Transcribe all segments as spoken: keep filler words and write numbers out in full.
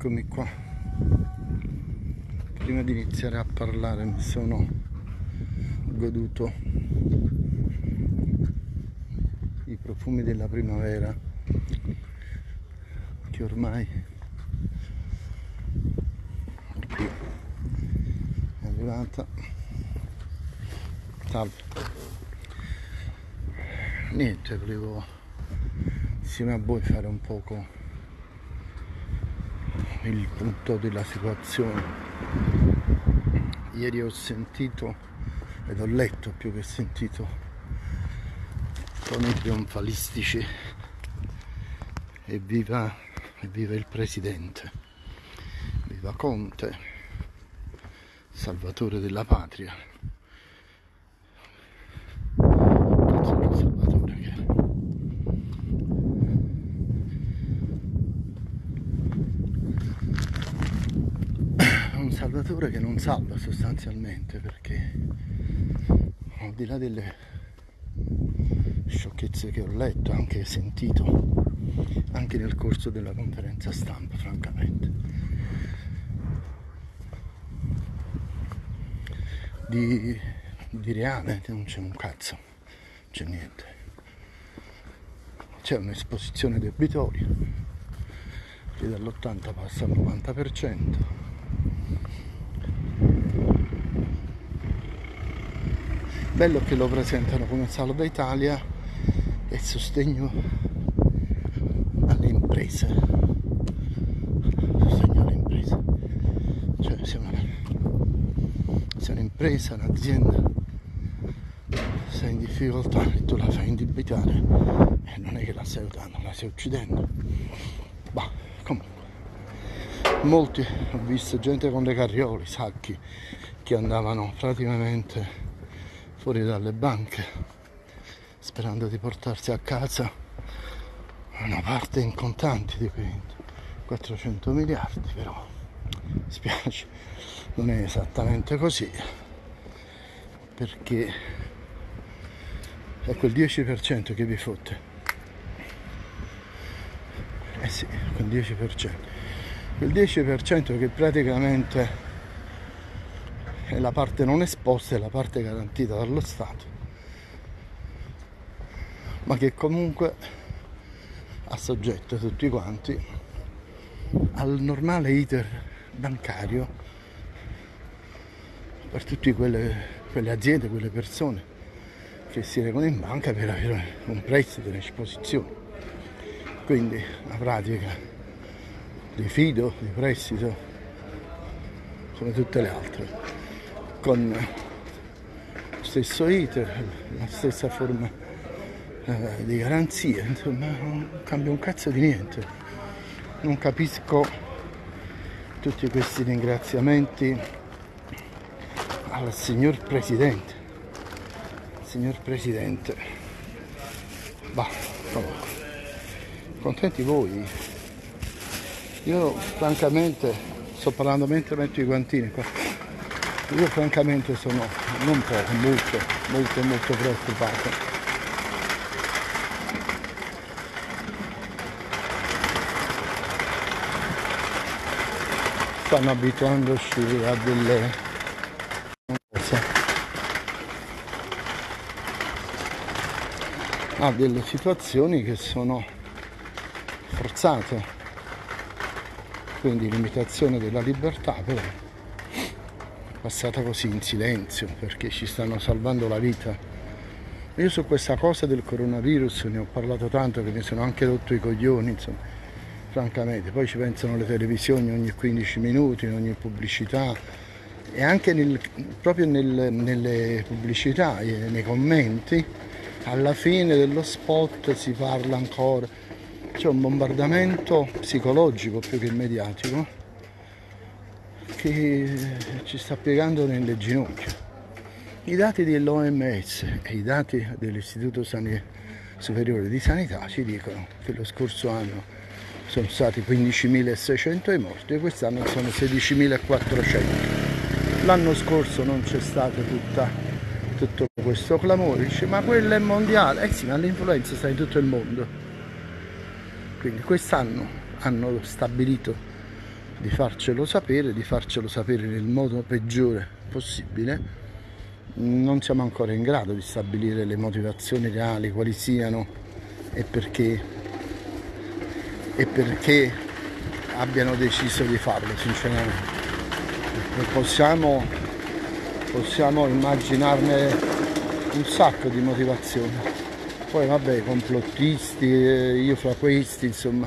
Eccomi qua. Prima di iniziare a parlare mi sono goduto i profumi della primavera che ormai qui è arrivata. Salve. Niente, volevo insieme a voi fare un poco il punto della situazione. Ieri ho sentito ed ho letto, più che sentito, toni trionfalistici. Evviva, evviva il presidente, viva Conte, salvatore della patria. Cazzo che salvatore che è. Un salvatore che non salva sostanzialmente, perché al di là delle sciocchezze che ho letto, anche sentito, anche nel corso della conferenza stampa, francamente, di, di reale non c'è un cazzo, non c'è niente. C'è un'esposizione debitoria che dall'ottanta passa al novanta per cento. Bello che lo presentano come salva Italia e sostegno alle imprese. Sostegno alle imprese. Cioè se una, se un'impresa, un'azienda, sei in difficoltà e tu la fai indebitare, e non è che la stai aiutando, la stai uccidendo. Bah, comunque. Molti, ho visto gente con le carriole, sacchi, che andavano praticamente fuori dalle banche sperando di portarsi a casa una parte in contanti di quei quattrocento miliardi, però mi spiace, non è esattamente così, perché è quel dieci per cento che vi fotte. Eh sì, quel dieci per cento. Quel dieci per cento che praticamente è la parte non esposta, è la parte garantita dallo Stato, ma che comunque ha soggetto tutti quanti al normale iter bancario per tutte quelle, quelle aziende, quelle persone che si recano in banca per avere un prestito in esposizione. Quindi la pratica di fido, di prestito, come tutte le altre, con lo stesso iter, la stessa forma eh, di garanzia, insomma non cambia un cazzo di niente. Non capisco tutti questi ringraziamenti al signor Presidente. Signor Presidente, bah, comunque, contenti voi? Io francamente sto parlando mentre metto i guantini qua. Io francamente sono non poco, molto, molto, molto preoccupato. Stanno abituandoci a delle a delle situazioni che sono forzate, quindi limitazione della libertà, però passata così in silenzio, perché ci stanno salvando la vita. Io su questa cosa del coronavirus ne ho parlato tanto che mi sono anche rotto i coglioni, insomma, francamente. Poi ci pensano le televisioni ogni quindici minuti, in ogni pubblicità, e anche nel, proprio nel, nelle pubblicità e nei commenti, alla fine dello spot si parla ancora. C'è un bombardamento psicologico più che mediatico che ci sta piegando nelle ginocchia. I dati dell'O M S e i dati dell'Istituto Superiore di Sanità ci dicono che lo scorso anno sono stati quindicimilaseicento i morti e quest'anno sono sedicimilaquattrocento. L'anno scorso non c'è stato tutta, tutto questo clamore, dice ma quello è mondiale. Eh sì, ma l'influenza sta in tutto il mondo. Quindi quest'anno hanno stabilito di farcelo sapere, di farcelo sapere nel modo peggiore possibile. Non siamo ancora in grado di stabilire le motivazioni reali, quali siano e perché, e perché abbiano deciso di farlo, sinceramente. Possiamo, possiamo immaginarne un sacco di motivazioni. Poi vabbè, complottisti, io fra questi, insomma,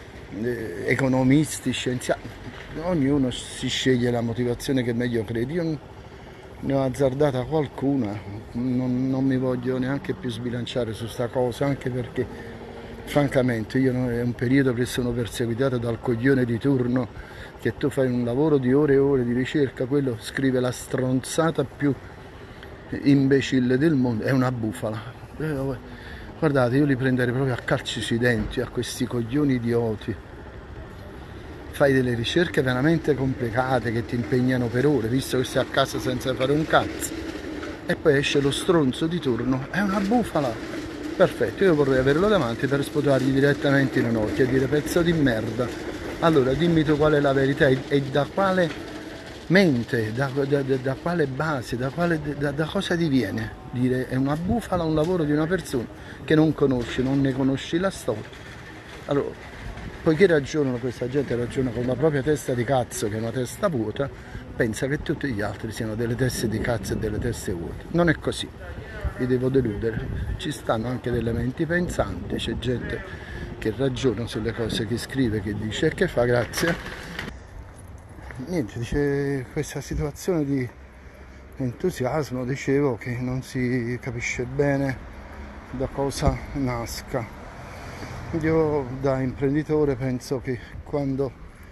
economisti, scienziati, ognuno si sceglie la motivazione che meglio crede. Io ne ho azzardata qualcuna, non, non mi voglio neanche più sbilanciare su sta cosa, anche perché francamente io è un periodo che sono perseguitato dal coglione di turno, che tu fai un lavoro di ore e ore di ricerca, quello scrive la stronzata più imbecille del mondo, è una bufala. Guardate, io li prenderei proprio a calci sui denti a questi coglioni idioti. Fai delle ricerche veramente complicate che ti impegnano per ore, visto che stai a casa senza fare un cazzo, e poi esce lo stronzo di turno, è una bufala. Perfetto, io vorrei averlo davanti per sputargli direttamente in un occhio e dire: pezzo di merda, allora dimmi tu qual è la verità e, e da quale mente, da, da, da, da quale base, da, quale, da, da cosa ti viene dire è una bufala un lavoro di una persona che non conosci, non ne conosci la storia. Allora, poiché ragionano, questa gente ragiona con la propria testa di cazzo, che è una testa vuota, pensa che tutti gli altri siano delle teste di cazzo e delle teste vuote. Non è così, vi devo deludere. Ci stanno anche delle menti pensanti, c'è gente che ragiona sulle cose che scrive, che dice e che fa. Grazie. Niente, dice, questa situazione di entusiasmo, dicevo, che non si capisce bene da cosa nasca. Io da imprenditore penso che quando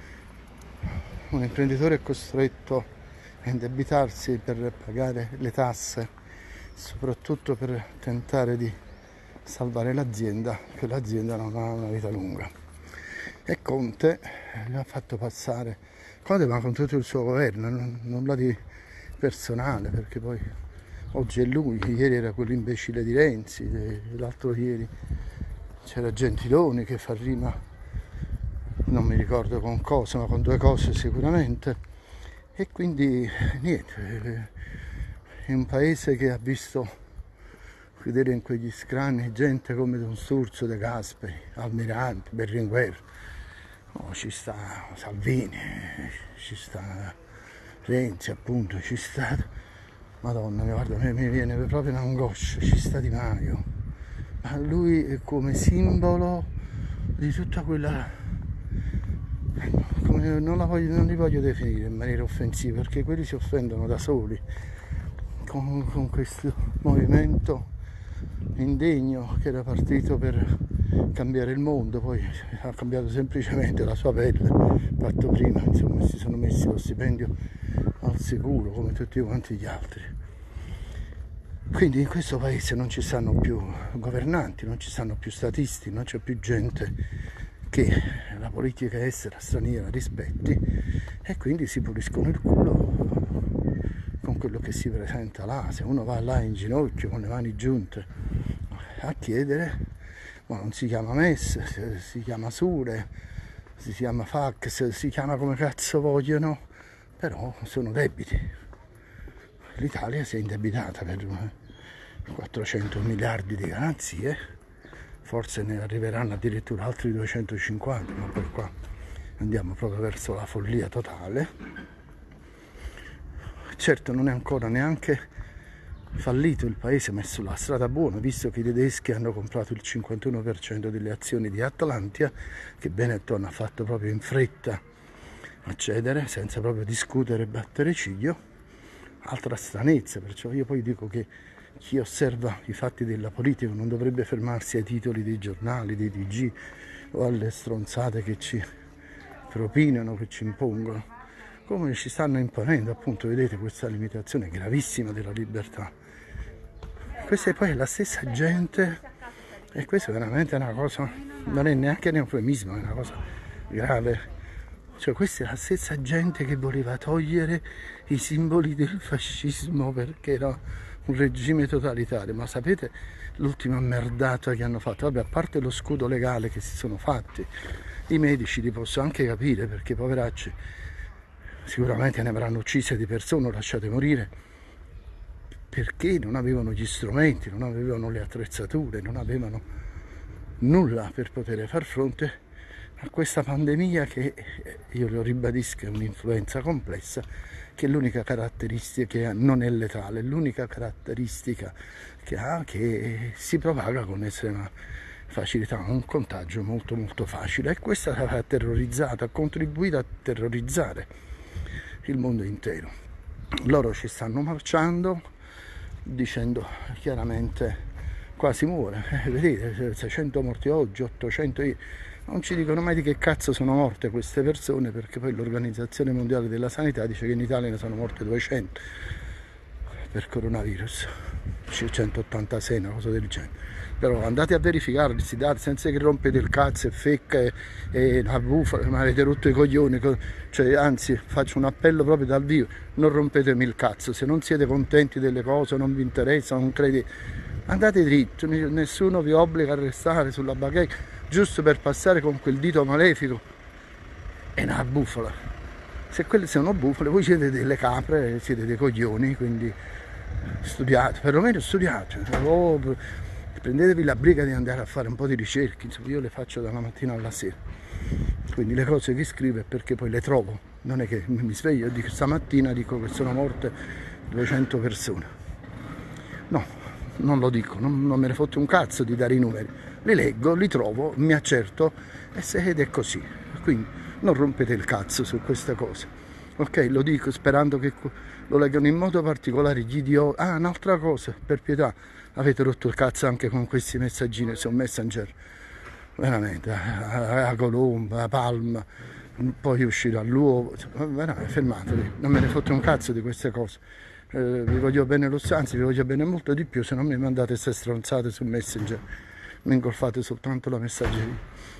un imprenditore è costretto a indebitarsi per pagare le tasse, soprattutto per tentare di salvare l'azienda, che l'azienda non ha una vita lunga. E Conte gli ha fatto passare, Conte, ma con tutto il suo governo, nulla di personale, perché poi oggi è lui, ieri era quell'imbecille di Renzi, l'altro ieri c'era Gentiloni che fa rima, non mi ricordo con cosa, ma con due cose sicuramente. E quindi niente, è un paese che ha visto vedere in quegli scranni gente come Don Sturzo, De Gasperi, Almirante, Berlinguer, oh, ci sta Salvini, ci sta Renzi, appunto, ci sta, Madonna, guarda, mi viene proprio un'angoscia, ci sta Di Maio. Ma lui è come simbolo di tutta quella, come non, la voglio, non li voglio definire in maniera offensiva, perché quelli si offendono da soli con, con questo movimento indegno che era partito per cambiare il mondo, poi ha cambiato semplicemente la sua pelle, fatto prima, insomma, si sono messi lo stipendio al sicuro come tutti quanti gli altri. Quindi in questo paese non ci stanno più governanti, non ci stanno più statisti, non c'è più gente che la politica estera straniera rispetti, e quindi si puliscono il culo con quello che si presenta là. Se uno va là in ginocchio con le mani giunte a chiedere, ma non si chiama M E S, si chiama Sure, si chiama Fax, si chiama come cazzo vogliono, però sono debiti. L'Italia si è indebitata per quattrocento miliardi di garanzie, forse ne arriveranno addirittura altri duecentocinquanta, ma poi qua andiamo proprio verso la follia totale. Certo non è ancora neanche fallito il paese, ma è sulla strada buona, visto che i tedeschi hanno comprato il cinquantuno per cento delle azioni di Atlantia, che Benetton ha fatto proprio in fretta a cedere, senza proprio discutere e battere ciglio. Altra stranezza, perciò io poi dico che chi osserva i fatti della politica non dovrebbe fermarsi ai titoli dei giornali, dei T G o alle stronzate che ci propinano, che ci impongono, come ci stanno imponendo, appunto, vedete, questa limitazione gravissima della libertà. Questa è poi la stessa gente, e questa è veramente una cosa, non è neanche un eufemismo, è una cosa grave. Cioè, questa è la stessa gente che voleva togliere i simboli del fascismo perché era un regime totalitario. Ma sapete l'ultima merdata che hanno fatto? Vabbè, a parte lo scudo legale che si sono fatti, I medici li posso anche capire, perché poveracci sicuramente ne avranno uccise di persone o lasciate morire, perché non avevano gli strumenti, non avevano le attrezzature, non avevano nulla per poter far fronte a questa pandemia che, io lo ribadisco, è un'influenza complessa, che l'unica caratteristica che ha non è letale, l'unica caratteristica che ha che si propaga con estrema facilità, un contagio molto molto facile, e questa ha terrorizzato, ha contribuito a terrorizzare il mondo intero. Loro ci stanno marciando dicendo chiaramente quasi muore, eh, vedete, seicento morti oggi, ottocento ieri. Non ci dicono mai di che cazzo sono morte queste persone, perché poi l'Organizzazione Mondiale della Sanità dice che in Italia ne sono morte duecento per coronavirus, centottantasei, una cosa del genere. Però andate a verificare questi dati senza che rompete il cazzo e fecca e, e la bufala, ma avete rotto i coglioni. Cioè, anzi, faccio un appello proprio dal vivo: non rompetemi il cazzo, se non siete contenti delle cose, non vi interessa, non credete, andate dritto, nessuno vi obbliga a restare sulla bacheca giusto per passare con quel dito malefico. È una bufala. Se quelle sono bufale, voi siete delle capre, siete dei coglioni, quindi studiate, perlomeno studiate, o prendetevi la briga di andare a fare un po' di ricerche, insomma, io le faccio dalla mattina alla sera, quindi le cose che scrivo è perché poi le trovo, non è che mi sveglio e dico stamattina dico che sono morte duecento persone, no, non lo dico, non, non me ne fotte un cazzo di dare i numeri, li leggo, li trovo, mi accerto e se ed è così, quindi non rompete il cazzo su queste cose, ok? Lo dico sperando che lo leggano in modo particolare gli idioti. Ah, un'altra cosa, per pietà, avete rotto il cazzo anche con questi messaggini su Messenger, veramente, a, a Colomba, a Palma, poi uscire all'uovo, veramente, fermatevi, non me ne fotte un cazzo di queste cose, eh, vi voglio bene lo anzi vi voglio bene molto di più, se non mi mandate queste stronzate su Messenger, mi ingolfate soltanto la messaggeria.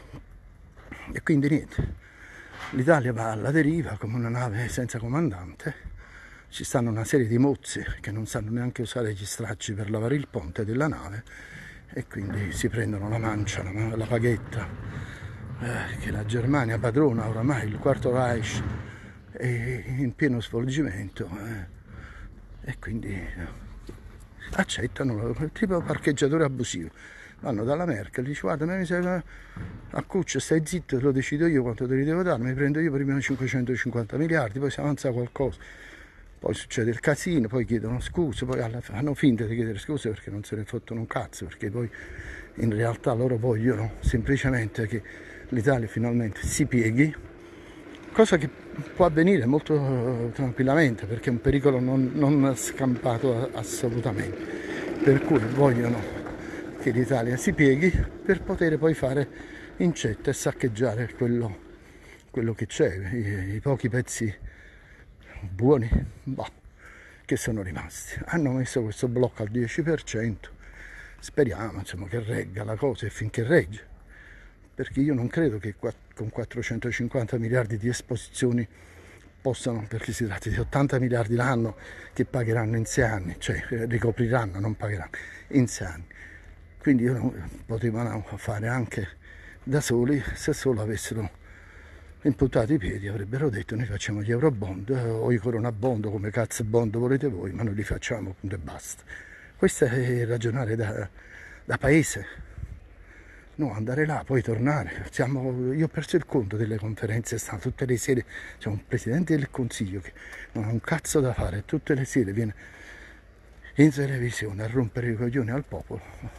E quindi niente, l'Italia va alla deriva come una nave senza comandante. Ci stanno una serie di mozzi che non sanno neanche usare gli stracci per lavare il ponte della nave e quindi si prendono la mancia, la, la paghetta, eh, che la Germania padrona oramai, il quarto Reich è in pieno svolgimento, eh, e quindi eh, accettano, tipo parcheggiatore abusivo. Vanno dalla Merkel, dice guarda, mi serve a cuccia, stai zitto, lo decido io quanto te li devo dare, mi prendo io prima cinquecentocinquanta miliardi, poi si avanza qualcosa. Poi succede il casino, poi chiedono scuse, poi alla, fanno finta di chiedere scuse perché non se ne fottono un cazzo, perché poi in realtà loro vogliono semplicemente che l'Italia finalmente si pieghi, cosa che può avvenire molto tranquillamente perché è un pericolo non, non scampato assolutamente, per cui vogliono che l'Italia si pieghi per poter poi fare incetta e saccheggiare quello, quello che c'è, i, i pochi pezzi buoni, boh, che sono rimasti. Hanno messo questo blocco al dieci per cento, speriamo insomma che regga la cosa e finché regge, perché io non credo che con quattrocentocinquanta miliardi di esposizioni possano, perché si tratta di ottanta miliardi l'anno che pagheranno in sei anni, cioè ricopriranno, non pagheranno, in sei anni. Quindi io non, potevano fare anche da soli se solo avessero imputato i piedi, avrebbero detto noi facciamo gli eurobond o i corona bond, come cazzo bond volete voi, ma noi li facciamo, punto e basta. Questo è ragionare da, da paese, no, andare là, poi tornare. Siamo, io ho perso il conto delle conferenze, stanno tutte le sere, c'è un presidente del consiglio che non ha un cazzo da fare, tutte le sere viene in televisione a rompere i coglioni al popolo,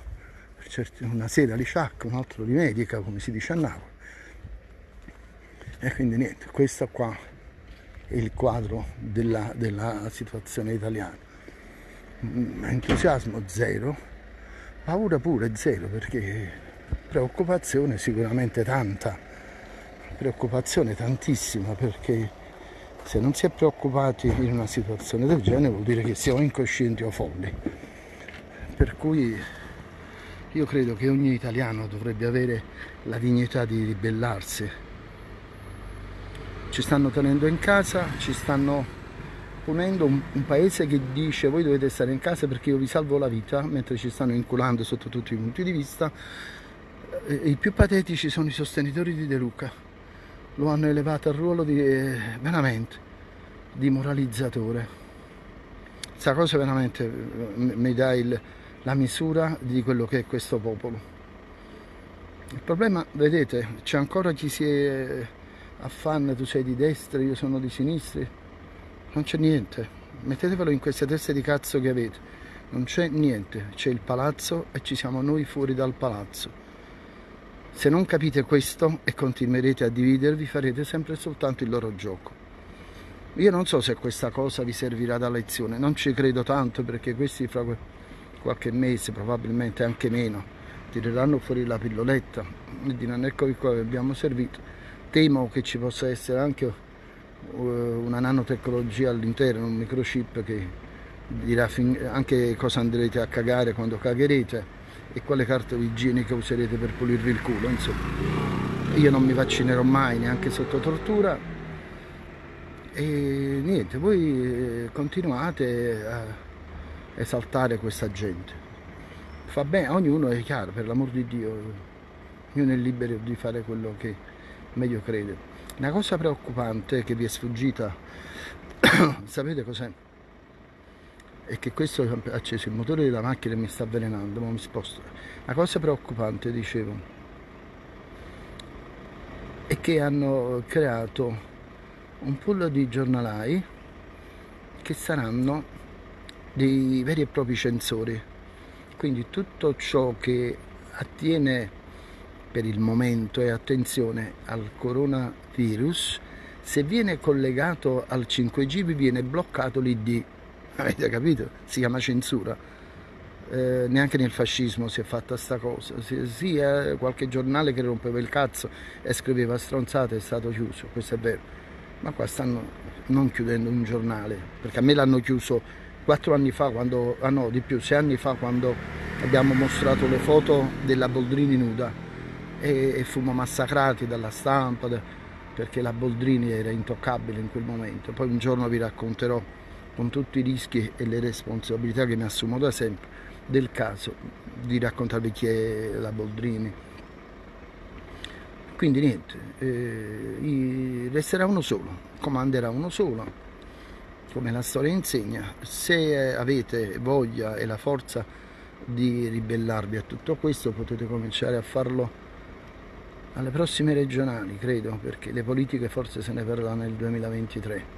una sera li sciacca, un altro li medica, come si dice a Napoli. E quindi niente, questo qua è il quadro della, della situazione italiana. Entusiasmo zero, paura pure zero, perché preoccupazione sicuramente tanta, preoccupazione tantissima, perché se non si è preoccupati in una situazione del genere vuol dire che siamo incoscienti o folli. Per cui io credo che ogni italiano dovrebbe avere la dignità di ribellarsi. Ci stanno tenendo in casa, ci stanno punendo un, un paese che dice voi dovete stare in casa perché io vi salvo la vita, mentre ci stanno inculando sotto tutti i punti di vista, Eh, I più patetici sono i sostenitori di De Luca, lo hanno elevato al ruolo di, eh, veramente, di moralizzatore. Questa cosa veramente mi dà il, la misura di quello che è questo popolo. Il problema, vedete, c'è ancora chi si è, affanna, tu sei di destra, io sono di sinistra, non c'è niente, mettetevelo in queste teste di cazzo che avete, non c'è niente, c'è il palazzo e ci siamo noi fuori dal palazzo. Se non capite questo e continuerete a dividervi, farete sempre soltanto il loro gioco. Io non so se questa cosa vi servirà da lezione, non ci credo tanto, perché questi fra qualche mese, probabilmente anche meno, tireranno fuori la pilloletta e diranno eccovi qua, vi abbiamo servito. Temo che ci possa essere anche una nanotecnologia all'interno, un microchip che dirà anche cosa andrete a cagare quando cagherete e quale carta igienica userete per pulirvi il culo. Insomma, io non mi vaccinerò mai, neanche sotto tortura, e niente, voi continuate a esaltare questa gente. Fa bene, ognuno è chiaro, per l'amor di Dio, ognuno è libero di fare quello che meglio crede. Una cosa preoccupante che vi è sfuggita, sapete cos'è? È che questo ha acceso il motore della macchina e mi sta avvelenando, ma mi sposto. Una cosa preoccupante, dicevo, è che hanno creato un pool di giornalai che saranno dei veri e propri censori. Quindi tutto ciò che attiene per il momento, e attenzione, al coronavirus, se viene collegato al cinque G vi viene bloccato l'I D. Avete capito? Si chiama censura. Eh, neanche nel fascismo si è fatta sta cosa. Sì, sì, eh, qualche giornale che rompeva il cazzo e scriveva stronzate è stato chiuso, questo è vero. Ma qua stanno non chiudendo un giornale, perché a me l'hanno chiuso quattro anni fa, quando, ah no, di più, sei anni fa, quando abbiamo mostrato le foto della Boldrini nuda e, e fummo massacrati dalla stampa, da, perché la Boldrini era intoccabile in quel momento. Poi un giorno vi racconterò, con tutti i rischi e le responsabilità che mi assumo da sempre, del caso, di raccontarvi chi è la Boldrini. Quindi niente, eh, resterà uno solo, comanderà uno solo, come la storia insegna. Se avete voglia e la forza di ribellarvi a tutto questo, potete cominciare a farlo alle prossime regionali, credo, perché le politiche forse se ne parlerà nel duemilaventitré.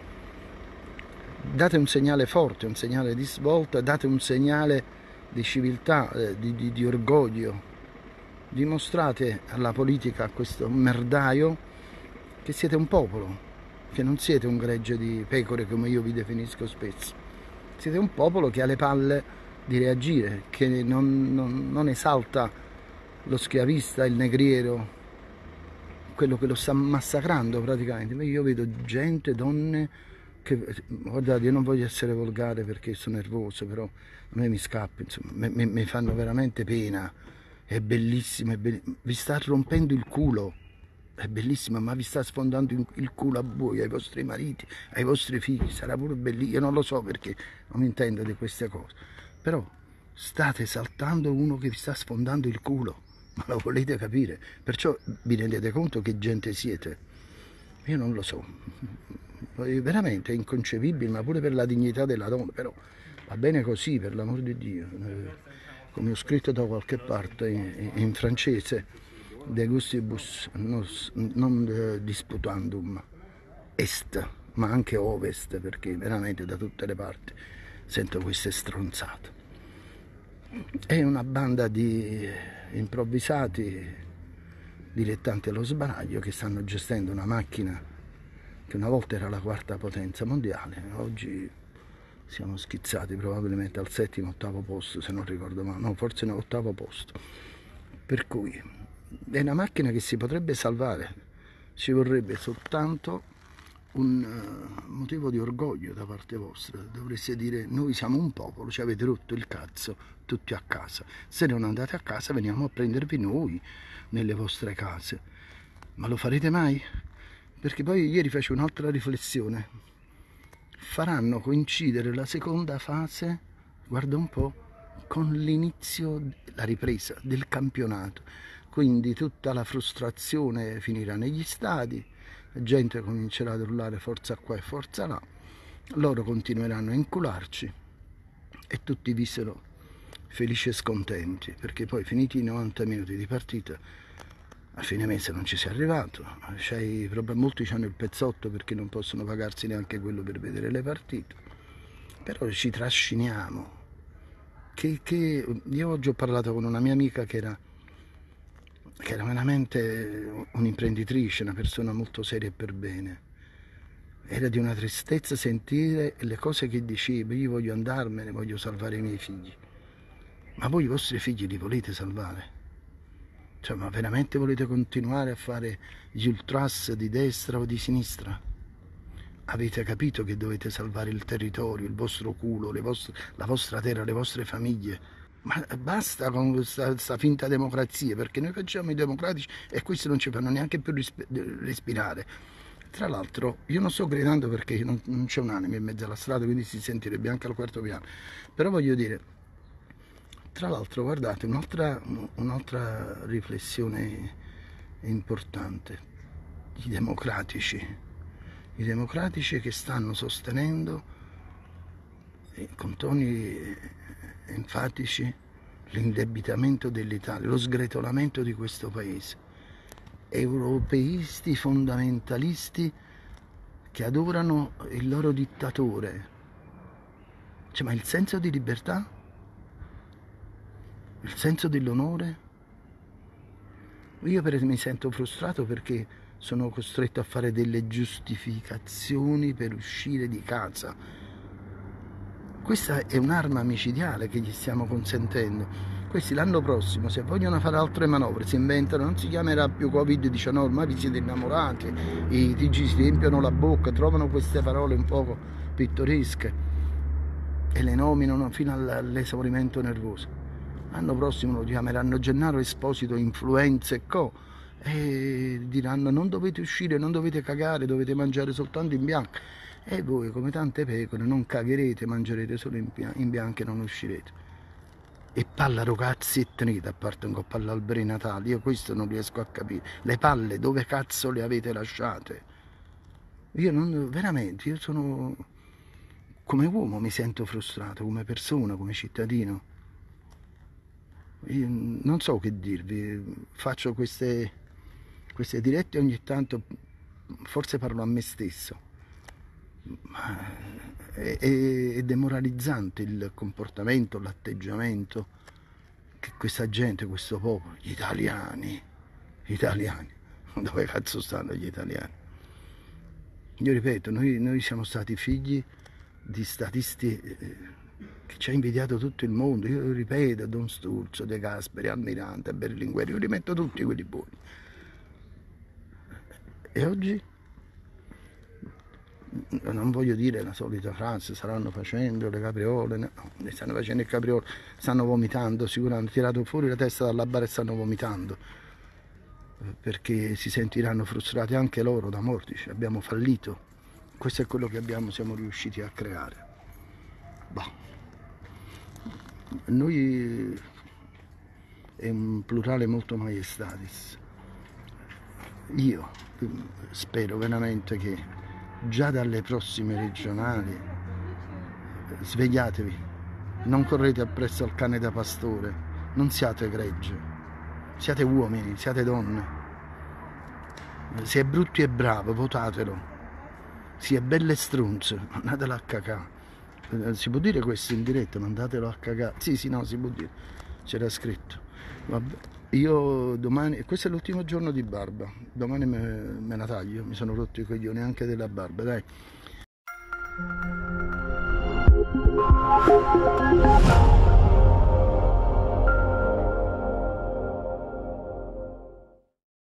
Date un segnale forte, un segnale di svolta, date un segnale di civiltà, eh, di, di, di orgoglio. Dimostrate alla politica, a questo merdaio, che siete un popolo, che non siete un gregge di pecore come io vi definisco spesso. Siete un popolo che ha le palle di reagire, che non, non, non esalta lo schiavista, il negriero, quello che lo sta massacrando praticamente. Io vedo gente, donne, che, guardate, io non voglio essere volgare perché sono nervoso, però a me mi scappa, insomma, mi, mi fanno veramente pena. È bellissimo, è bellissimo, vi sta rompendo il culo, è bellissimo, ma vi sta sfondando il culo a voi, ai vostri mariti, ai vostri figli, sarà pure bellissimo, io non lo so perché non mi intendo di queste cose, però state esaltando uno che vi sta sfondando il culo, ma lo volete capire? Perciò vi rendete conto che gente siete? Io non lo so, veramente è inconcepibile, ma pure per la dignità della donna, però va bene così, per l'amor di Dio. Come ho scritto da qualche parte in, in francese, de gustibus nos, non eh, disputandum est, ma anche ovest, perché veramente da tutte le parti sento queste stronzate. È una banda di improvvisati dilettanti allo sbaraglio che stanno gestendo una macchina che una volta era la quarta potenza mondiale, oggi siamo schizzati probabilmente al settimo, ottavo posto, se non ricordo male, no, forse no, ottavo posto. Per cui è una macchina che si potrebbe salvare, ci vorrebbe soltanto un uh, motivo di orgoglio da parte vostra. Dovreste dire: noi siamo un popolo, ci avete rotto il cazzo, tutti a casa. Se non andate a casa, veniamo a prendervi noi nelle vostre case. Ma lo farete mai? Perché poi ieri facevo un'altra riflessione. Faranno coincidere la seconda fase, guarda un po', con l'inizio, la ripresa del campionato. Quindi tutta la frustrazione finirà negli stadi, la gente comincerà ad urlare forza qua e forza là, loro continueranno a incularci e tutti vissero felici e scontenti, perché poi finiti i novanta minuti di partita a fine mese non ci si è arrivato. Molti hanno il pezzotto perché non possono pagarsi neanche quello per vedere le partite, però ci trasciniamo. Che, che... Io oggi ho parlato con una mia amica che era, che era veramente un'imprenditrice, una persona molto seria e per bene. Era di una tristezza sentire le cose che diceva: io voglio andarmene, voglio salvare i miei figli. Ma voi i vostri figli li volete salvare? Cioè, ma veramente volete continuare a fare gli ultras di destra o di sinistra? Avete capito che dovete salvare il territorio, il vostro culo, le vostre, la vostra terra, le vostre famiglie? Ma basta con questa, questa finta democrazia, perché noi facciamo i democratici e questi non ci fanno neanche più respirare. Tra l'altro, io non sto gridando perché non, non c'è un'anima in mezzo alla strada, quindi si sentirebbe anche al quarto piano. Però voglio dire, tra l'altro, guardate, un'altra un'altra riflessione importante: i democratici, i democratici che stanno sostenendo con toni enfatici l'indebitamento dell'Italia, lo sgretolamento di questo paese, europeisti fondamentalisti che adorano il loro dittatore. Cioè, ma il senso di libertà? Il senso dell'onore? Io per esempio mi sento frustrato perché sono costretto a fare delle giustificazioni per uscire di casa. Questa è un'arma micidiale che gli stiamo consentendo. Questi l'anno prossimo, se vogliono fare altre manovre, si inventano, non si chiamerà più Covid diciannove, ma vi siete innamorati, i T G si riempiono la bocca, trovano queste parole un poco pittoresche e le nominano fino all'esaurimento nervoso. L'anno prossimo lo chiameranno Gennaro Esposito Influenza e co. E diranno: non dovete uscire, non dovete cagare, dovete mangiare soltanto in bianco. E voi, come tante pecore, non cagherete, mangerete solo in bianco e non uscirete. E pallaro cazzi e tenete, a parte un po' all'albero Natale, io questo non riesco a capire. Le palle dove cazzo le avete lasciate? Io non, veramente, io sono, come uomo mi sento frustrato, come persona, come cittadino. Io non so che dirvi, faccio queste, queste dirette ogni tanto, forse parlo a me stesso, ma è, è, è demoralizzante il comportamento, l'atteggiamento che questa gente, questo popolo, gli italiani, gli italiani, dove cazzo stanno gli italiani? Io ripeto, noi, noi siamo stati figli di statisti eh, che ci ha invidiato tutto il mondo. Io ripeto, Don Sturzo, De Gasperi, Almirante, Berlinguer, io rimetto tutti quelli buoni. E oggi non voglio dire la solita frase, saranno facendo le capriole, no, ne stanno facendo il capriolo, stanno vomitando, sicuramente hanno tirato fuori la testa dalla bara e stanno vomitando, perché si sentiranno frustrati anche loro da mortici. Abbiamo fallito, questo è quello che abbiamo, siamo riusciti a creare. Bah. Noi è un plurale molto maestatis. Io spero veramente che già dalle prossime regionali svegliatevi, non correte appresso al cane da pastore, non siate gregge, siate uomini, siate donne. Se è brutti e bravo, votatelo. Se è bello e stronzo, mandatelo a cacà. Si può dire questo in diretta? Mandatelo a cagare. Sì, sì, no, si può dire. C'era scritto. Vabbè. Io domani, questo è l'ultimo giorno di barba. Domani me, me la taglio. Mi sono rotto i coglioni anche della barba, dai.